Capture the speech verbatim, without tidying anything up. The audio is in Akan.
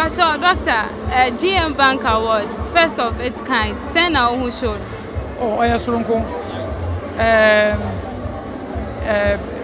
Pacho, Doctor, uh, G M Bank Award, first of its kind. Send now who showed. Oh, I am Surunko. Um, uh,